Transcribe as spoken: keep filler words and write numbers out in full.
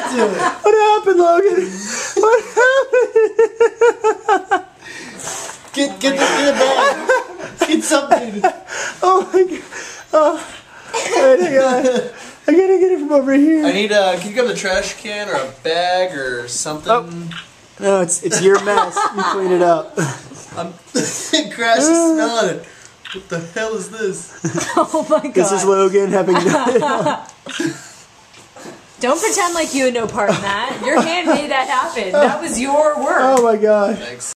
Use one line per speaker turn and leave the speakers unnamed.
to it?
What happened, Logan? What happened?
Get get the get a bag. Get something.
Oh my god. Oh. Wait, hang on. I gotta get it from over here.
I need uh can you grab the trash can or a bag or something?
Oh. No, it's it's your mess. You clean it up.
I'm Crash is smelling it. What the hell is this?
Oh my god.
This is Logan having
Don't pretend like you had no part in that. Your hand made that happen. That was your work.
Oh my god.
Thanks.